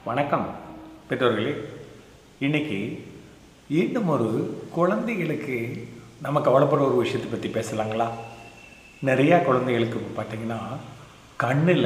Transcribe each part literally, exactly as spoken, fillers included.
வணக்கம் பெற்றோர்களே. இன்னைக்கு இன்னும் ஒரு குழந்தைகளுக்கு நம்ம கவலைப்படுற ஒரு விஷயத்தை பற்றி பேசலாங்களா? நிறையா குழந்தைகளுக்கு பார்த்திங்கன்னா கண்ணில்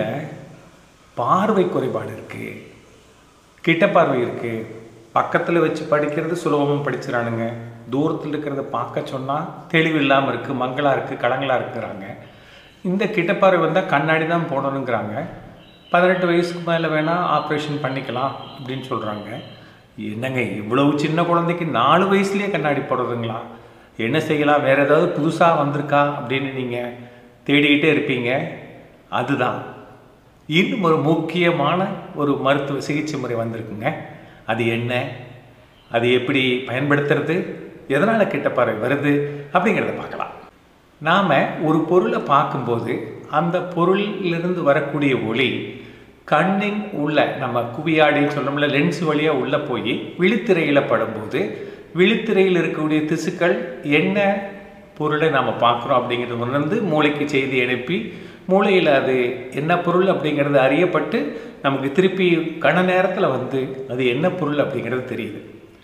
பார்வை குறைபாடு இருக்குது, கிட்ட பார்வை இருக்குது. பக்கத்தில் வச்சு படிக்கிறது சுலபமாக படிச்சிடறானுங்க, தூரத்தில் இருக்கிறத பார்க்க சொன்னால் தெளிவு இல்லாமல் இருக்குது, மங்களாக இருக்குது, களங்களாக இருக்குறாங்க. இந்த கிட்ட பார்வை வந்தால் கண்ணாடி தான் போடணுங்கிறாங்க. பதினெட்டு வயசுக்கு மேலே வேணால் ஆப்ரேஷன் பண்ணிக்கலாம் அப்படின்னு சொல்கிறாங்க. என்னங்க இவ்வளவு சின்ன குழந்தைக்கு நாலு வயசுலேயே கண்ணாடி போடுறதுங்களா? என்ன செய்யலாம், வேறு ஏதாவது புதுசாக வந்திருக்கா அப்படின்னு நீங்கள் தேடிக்கிட்டே இருப்பீங்க. அதுதான் இன்னும் ஒரு முக்கியமான ஒரு மருத்துவ சிகிச்சை முறை வந்திருக்குங்க. அது என்ன, அது எப்படி பயன்படுத்துறது, எதனால் கிட்ட பார்வை வருது அப்படிங்கிறத பார்க்கலாம். நாம் ஒரு பொருளை பார்க்கும்போது அந்த பொருளிலிருந்து வரக்கூடிய ஒளி கண்ணின் உள்ள, நம்ம குவியாடின்னு சொல்கிறோம்ல, லென்ஸ் வழியாக உள்ளே போய் விழித்திரையில் படும்போது விழித்திரையில் இருக்கக்கூடிய திசுக்கள் என்ன பொருளை நாம் பார்க்குறோம் அப்படிங்கிறது உணர்ந்து மூளைக்கு செய்தி அனுப்பி மூளையில் அது என்ன பொருள் அப்படிங்கிறது அறியப்பட்டு நமக்கு திருப்பி கண நேரத்தில் வந்து அது என்ன பொருள் அப்படிங்கிறது தெரியுது.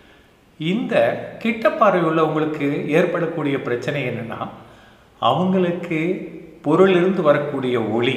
இந்த கிட்ட பார்வை உள்ளவங்களுக்கு ஏற்படக்கூடிய பிரச்சனை என்னென்னா, அவங்களுக்கு பொருளிலிருந்து வரக்கூடிய ஒளி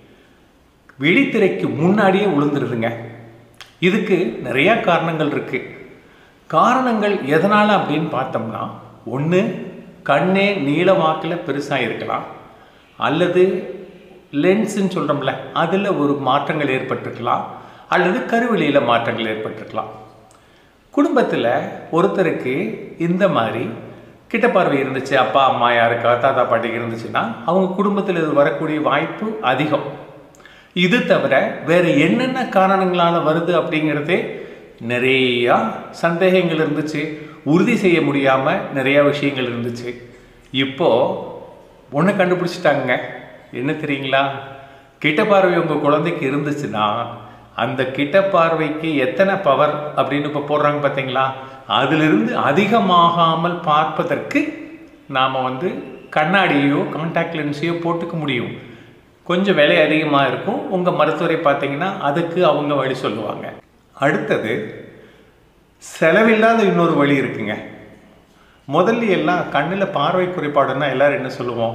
விழித்திரைக்கு முன்னாடியே விழுந்துருதுங்க. இதுக்கு நிறையா காரணங்கள் இருக்குது. காரணங்கள் எதனால் அப்படின்னு பார்த்தோம்னா, ஒன்று கண்ணே நீல வாக்கில் பெருசாக இருக்கலாம், அல்லது லென்ஸுன்னு சொல்கிறோம்ல அதில் ஒரு மாற்றங்கள் ஏற்பட்டிருக்கலாம், அல்லது கருவிழியில் மாற்றங்கள் ஏற்பட்டிருக்கலாம். குடும்பத்தில் ஒருத்தருக்கு இந்த மாதிரி கிட்ட பார்வை இருந்துச்சு, அப்பா அம்மா யாருக்கா தாத்தா பாட்டிக்கு இருந்துச்சுன்னா அவங்க குடும்பத்தில் இது வரக்கூடிய வாய்ப்பு அதிகம். இது தவிர வேறு என்னென்ன காரணங்களால் வருது அப்படிங்கிறதே நிறையா சந்தேகங்கள் இருந்துச்சு, உறுதி செய்ய முடியாமல் நிறையா விஷயங்கள் இருந்துச்சு. இப்போது ஒன்று கண்டுபிடிச்சிட்டாங்க. என்ன தெரியுங்களா? கிட்ட பார்வை உங்கள் குழந்தைக்கு இருந்துச்சுன்னா அந்த கிட்ட பார்வைக்கு எத்தனை பவர் அப்படின்னு இப்போ போடுறாங்க பார்த்தீங்களா, அதிலிருந்து அதிகமாகாமல் பார்ப்பதற்கு நாம் வந்து கண்ணாடியோ கான்டாக்ட் லென்ஸையோ போட்டுக்க முடியும். கொஞ்சம் விலை அதிகமாக இருக்கும். உங்கள் மருத்துவரை பார்த்தீங்கன்னா அதுக்கு அவங்க வழி சொல்லுவாங்க. அடுத்தது செலவில்லாத இன்னொரு வழி இருக்குங்க. முதல்ல எல்லாம் கண்ணில் பார்வை குறைபாடுன்னா எல்லோரும் என்ன சொல்லுவோம்,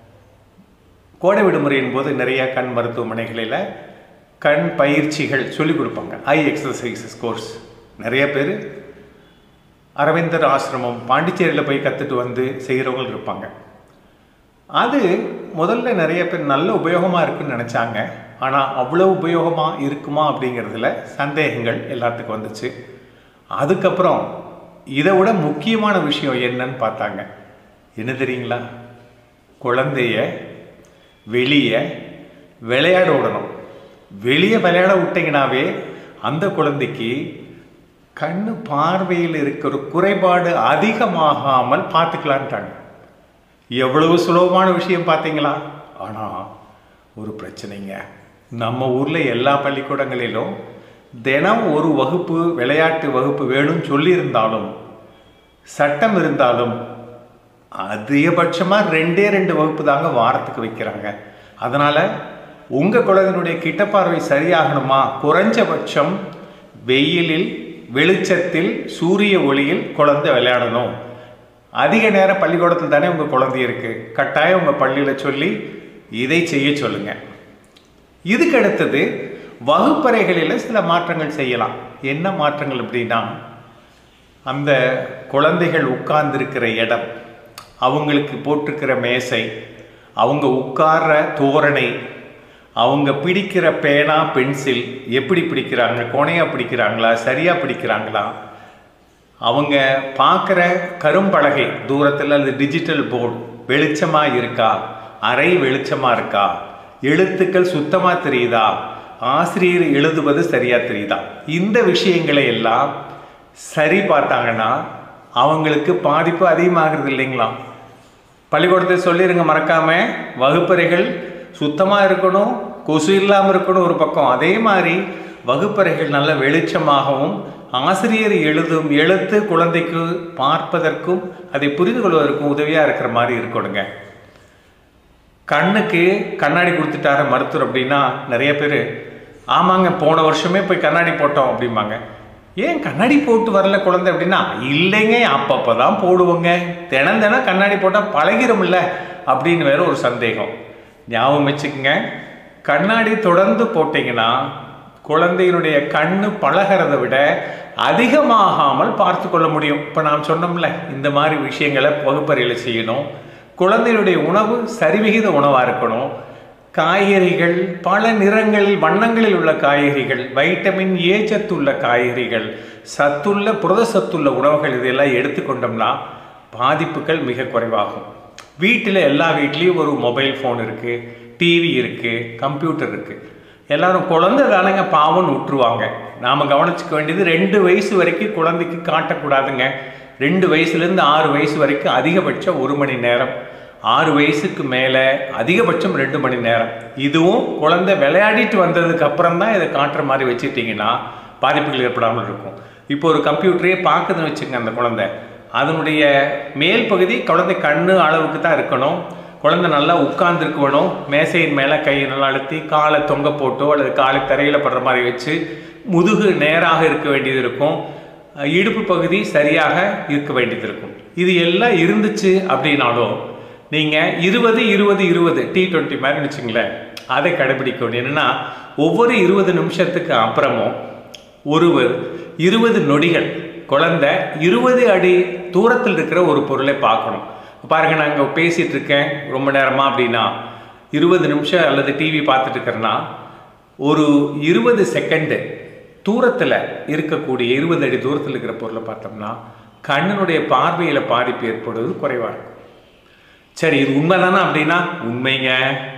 கோடை விடுமுறையின் போது நிறையா கண் மருத்துவமனைகளில் கண் பயிற்சிகள் சொல்லிக் கொடுப்பாங்க. ஐ எக்ஸசைசஸ் கோர்ஸ் நிறைய பேர் அரவிந்தர் ஆசிரமம் பாண்டிச்சேரியில் போய் கற்றுட்டு வந்து செய்கிறவங்க இருப்பாங்க. அது முதல்ல நிறைய பேர் நல்ல உபயோகமாக இருக்குன்னு நினச்சாங்க. ஆனால் அவ்வளோ உபயோகமாக இருக்குமா அப்படிங்கிறதுல சந்தேகங்கள் எல்லாத்துக்கும் வந்துச்சு. அதுக்கப்புறம் இதை விட முக்கியமான விஷயம் என்னன்னு பார்த்தாங்க. என்ன தெரியுங்களா? குழந்தைய வெளியே விளையாட விடணும். வெளியே விளையாட விட்டிங்கனாவே அந்த குழந்தைக்கு கண்ணு பார்வையில் இருக்கிற குறைபாடு அதிகமாகாமல் பார்த்துக்கலான்ட்டாங்க. எவ்வளவு சுலபமான விஷயம் பார்த்தீங்களா? ஆனால் ஒரு பிரச்சனைங்க. நம்ம ஊரில் எல்லா பள்ளிக்கூடங்களிலும் தினம் ஒரு வகுப்பு விளையாட்டு வகுப்பு வேணும்னு சொல்லியிருந்தாலும், சட்டம் இருந்தாலும் அதிகபட்சமாக ரெண்டே ரெண்டு வகுப்பு தாங்க வாரத்துக்கு வைக்கிறாங்க. அதனால் உங்கள் குழந்தையினுடைய கிட்ட பார்வை சரியாகணுமா, குறைஞ்சபட்சம் வெயிலில் வெளிச்சத்தில் சூரிய ஒளியில் குழந்தை விளையாடணும். அதிக நேரம் பள்ளிக்கூடத்தில் தானே உங்கள் குழந்தை இருக்குது, கட்டாயம் உங்கள் பள்ளியில் சொல்லி இதை செய்ய சொல்லுங்கள். இதுக்கு அடுத்தது வகுப்பறைகளில் சில மாற்றங்கள் செய்யலாம். என்ன மாற்றங்கள் அப்படின்னா, அந்த குழந்தைகள் உட்கார்ந்துருக்கிற இடம், அவங்களுக்கு போட்டிருக்கிற மேசை, அவங்க உட்கார்ற தோரணை, அவங்க பிடிக்கிற பேனா பென்சில் எப்படி பிடிக்கிறாங்க, கோணையாக பிடிக்கிறாங்களா, சரியாக பிடிக்கிறாங்களா, அவங்க பார்க்குற கரும்பலகை தூரத்தில் அல்லது டிஜிட்டல் போர்டு வெளிச்சமாக இருக்கா, அரை வெளிச்சமாக இருக்கா, எழுத்துக்கள் சுத்தமாக தெரியுதா, ஆசிரியர் எழுதுவது சரியாக தெரியுதா, இந்த விஷயங்களை எல்லாம் சரி பார்த்தாங்கன்னா அவங்களுக்கு பாதிப்பு அதிகமாகிறது இல்லைங்களா? பள்ளிக்கூடத்தை சொல்லிடுங்க மறக்காமல், வகுப்பறைகள் சுத்தமாக இருக்கணும், கொசு இல்லாமல் இருக்கணும் ஒரு பக்கம். அதே மாதிரி வகுப்பறைகள் நல்ல வெளிச்சமாகவும் ஆசிரியர் எழுதும் எழுத்து குழந்தைக்கு பார்ப்பதற்கும் அதை புரிந்து கொள்வதற்கும் உதவியாக இருக்கிற மாதிரி இருக்கணுங்க. கண்ணுக்கு கண்ணாடி கொடுத்துட்டார மருத்துவர் அப்படின்னா நிறைய பேர் ஆமாங்க, போன வருஷமே போய் கண்ணாடி போட்டோம் அப்படிம்பாங்க. ஏன் கண்ணாடி போட்டு வரல குழந்தை அப்படின்னா, இல்லைங்க அப்பப்போ தான் போடுவோங்க, தினம் தினம் கண்ணாடி போட்டால் பழகிரும்ல அப்படின்னு வேற ஒரு சந்தேகம். ஞாபகம் வச்சுக்கோங்க, கண்ணாடி தொடர்ந்து போட்டிங்கன்னா குழந்தையினுடைய கண்ணு பழகிறத விட அதிகமாகாமல் பார்த்து கொள்ள முடியும். இப்போ நாம் சொன்னோம்ல, இந்த மாதிரி விஷயங்களை வகுப்பறையில் செய்யணும். குழந்தையுடைய உணவு சரிவிகித உணவாக இருக்கணும். காய்கறிகள், பல நிறங்களில் வண்ணங்களில் உள்ள காய்கறிகள், வைட்டமின் ஏ சத்துள்ள காய்கறிகள், சத்துள்ள புரத சத்துள்ள உணவுகள், இதெல்லாம் எடுத்துக்கொண்டோம்னா பாதிப்புகள் மிக குறைவாகும். வீட்டில் எல்லா வீட்லேயும் ஒரு மொபைல் ஃபோன் இருக்குது, டிவி இருக்குது, கம்ப்யூட்டர் இருக்குது. எல்லாரும் குழந்தை தானங்க பாவம்னு விட்டுருவாங்க. நாம் கவனிச்சுக்க வேண்டியது, ரெண்டு வயசு வரைக்கும் குழந்தைக்கு காட்டக்கூடாதுங்க. ரெண்டு வயசுலேருந்து ஆறு வயசு வரைக்கும் அதிகபட்சம் ஒரு மணி நேரம், ஆறு வயசுக்கு மேலே அதிகபட்சம் ரெண்டு மணி நேரம். இதுவும் குழந்தை விளையாடிட்டு வந்ததுக்கு அப்புறம் தான் இதை காட்டுற மாதிரி வச்சுட்டிங்கன்னா பாதிப்புகள் ஏற்படாமல் இருக்கும். இப்போ ஒரு கம்ப்யூட்டரே பார்க்குதுன்னு வச்சுங்க அந்த குழந்தை, அதனுடைய மேல் பகுதி குழந்தை கண்ணு அளவுக்கு தான் இருக்கணும். குழந்தை நல்லா உட்கார்ந்துருக்கணும், மேசையின் மேலே கையை நல்லா அழுத்தி காலை தொங்க போட்டோ அல்லது காலை தரையில் படுற மாதிரி வச்சு முதுகு நேராக இருக்க வேண்டியது இருக்கும். இடுப்பு பகுதி சரியாக இருக்க வேண்டியது இருக்கும். இது எல்லாம் இருந்துச்சு அப்படின்னாலும் நீங்கள் இருபது இருபது இருபது டி டுவெண்ட்டி மாதிரி வச்சுங்களேன், அதை கடைபிடிக்கணும். என்னென்னா, ஒவ்வொரு இருபது நிமிஷத்துக்கு அப்புறமும் ஒருவர் இருபது நொடிகள் குழந்தை இருபது அடி தூரத்தில் இருக்கிற ஒரு பொருளை பார்க்கணும். பாருங்க, நான் இங்கே பேசிகிட்டு இருக்கேன் ரொம்ப நேரமாக அப்படின்னா, இருபது நிமிஷம் அல்லது டிவி பார்த்துட்டு இருக்கிறேன்னா, ஒரு இருபது செகண்டு தூரத்தில் இருக்கக்கூடிய இருபது அடி தூரத்தில் இருக்கிற பொருளை பார்த்தோம்னா கண்ணினுடைய பார்வையில் பாதிப்பு ஏற்படுவது குறைவாக இருக்கும். சரி, இது உண்மைதானா அப்படின்னா உண்மைங்க.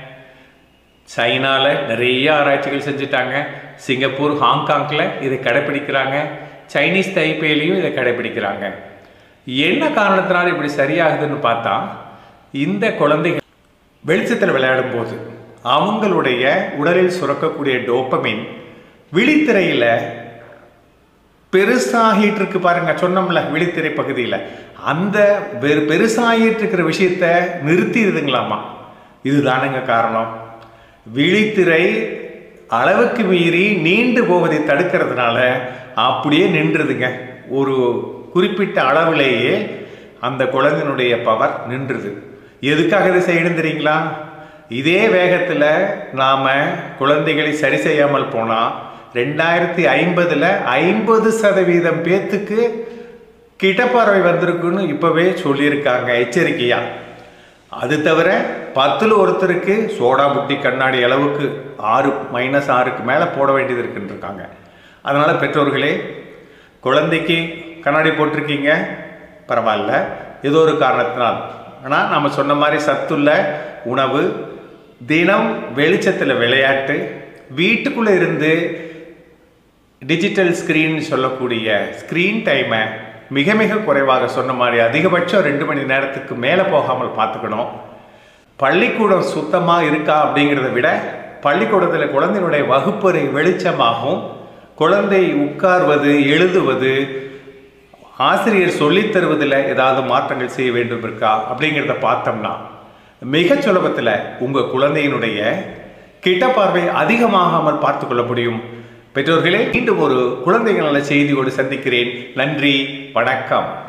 சைனாவில் நிறைய ஆராய்ச்சிகள் செஞ்சுட்டாங்க. சிங்கப்பூர், ஹாங்காங்கில் இதை கடைப்பிடிக்கிறாங்க. சைனீஸ் தைப்பேலையும் இதை கடைப்பிடிக்கிறாங்க. என்ன காரணத்தினால இப்படி சரியாகுதுன்னு பார்த்தா, இந்த குழந்தைகள் வெளிச்சத்தில் விளையாடும் போது அவங்களுடைய உடலில் சுரக்கக்கூடிய டோபமின் விழித்திரையில் பெருசாகிட்டு இருக்கு பாருங்க. சொன்னோம்ல, விழித்திரை பகுதியில் அந்த வெறு பெருசாகிட்டு இருக்கிற விஷயத்த நிறுத்திடுதுங்களாமா. இதுதானுங்க காரணம். விழித்திரை அளவுக்கு மீறி நீண்டு போவதை தடுக்கிறதுனால அப்படியே நின்றுதுங்க. ஒரு குறிப்பிட்ட அளவிலேயே அந்த குழந்தையினுடைய பவர் நின்றுது. எதுக்காக இதை செய்யணும் தெரியுங்களா? இதே வேகத்தில் நாம் குழந்தைகளை சரி செய்யாமல் போனால் ரெண்டாயிரத்தி ஐம்பதுல ஐம்பது சதவீதம் பேத்துக்கு கிட்டப்பார்வை வந்திருக்குன்னு இப்போவே சொல்லியிருக்காங்க எச்சரிக்கையா. அது தவிர பத்தில் ஒருத்தருக்கு சோடா புட்டி கண்ணாடி அளவுக்கு ஆறு மைனஸ் ஆறுக்கு மேலே போட வேண்டியது இருக்குன்னு இருக்காங்க. அதனால் பெற்றோர்களே, குழந்தைக்கு கண்ணாடி போட்டிருக்கீங்க பரவாயில்ல, ஏதோ ஒரு காரணத்தினால். ஆனால் நம்ம சொன்ன மாதிரி சத்துள்ள உணவு, தினம் வெளிச்சத்தில் விளையாட்டு, வீட்டுக்குள்ளே இருந்து டிஜிட்டல் ஸ்க்ரீன் சொல்லக்கூடிய ஸ்க்ரீன் டைமை மிக மிக குறைவாக, சொன்ன மாதிரி அதிகபட்சம் ரெண்டு மணி நேரத்துக்கு மேலே போகாமல் பார்த்துக்கணும். பள்ளிக்கூடம் சுத்தமாக இருக்கா அப்படிங்கிறத விட பள்ளிக்கூடத்தில் குழந்தையினுடைய வகுப்பறை வெளிச்சமாகவும், குழந்தை உட்கார்வது, எழுதுவது, ஆசிரியர் சொல்லித் தருவதில் ஏதாவது மாற்றங்கள் செய்ய வேண்டும் இருக்கா அப்படிங்கிறத பார்த்தோம்னா மிக சுலபத்தில் உங்கள் குழந்தையினுடைய கிட்ட பார்வை அதிகமாகாமல் பார்த்து கொள்ள முடியும். பெற்றோர்களே, மீண்டும் ஒரு குழந்தைகள் நல செய்தியோடு சந்திக்கிறேன். நன்றி, வணக்கம்.